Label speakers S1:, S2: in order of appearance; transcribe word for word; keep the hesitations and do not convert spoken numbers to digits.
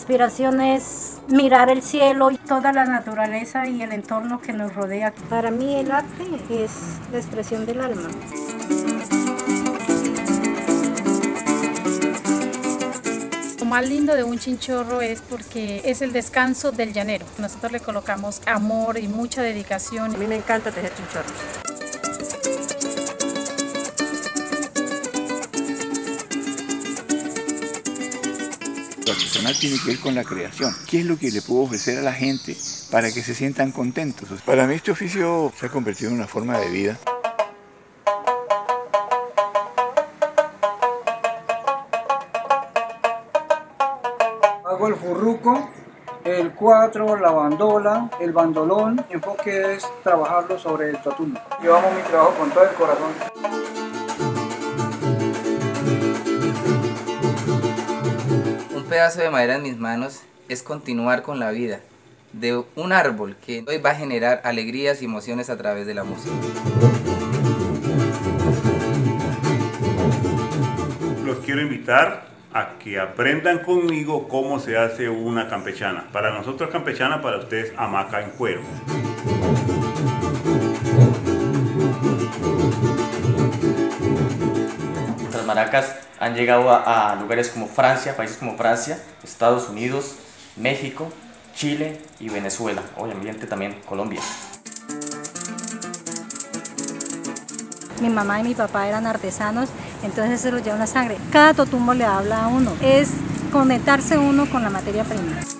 S1: inspiración es mirar el cielo y toda la naturaleza y el entorno que nos rodea. Para mí el arte es la expresión del alma.
S2: Lo más lindo de un chinchorro es porque es el descanso del llanero. Nosotros le colocamos amor y mucha dedicación.
S3: A mí me encanta tejer chinchorros.
S4: Lo artesanal tiene que ver con la creación. ¿Qué es lo que le puedo ofrecer a la gente para que se sientan contentos? Para mí este oficio se ha convertido en una forma de vida.
S5: Hago el furruco, el cuatro, la bandola, el bandolón. Mi enfoque es trabajarlo sobre el totumo. Yo amo mi trabajo con todo el corazón.
S6: Un pedazo de madera en mis manos es continuar con la vida de un árbol que hoy va a generar alegrías y emociones a través de la música.
S7: Los quiero invitar a que aprendan conmigo cómo se hace una campechana. Para nosotros campechana, para ustedes hamaca en cuero.
S8: Las maracas han llegado a, a lugares como Francia, países como Francia, Estados Unidos, México, Chile y Venezuela, obviamente también Colombia.
S1: Mi mamá y mi papá eran artesanos, entonces se lo lleva en la sangre. Cada totumbo le habla a uno, es conectarse uno con la materia prima.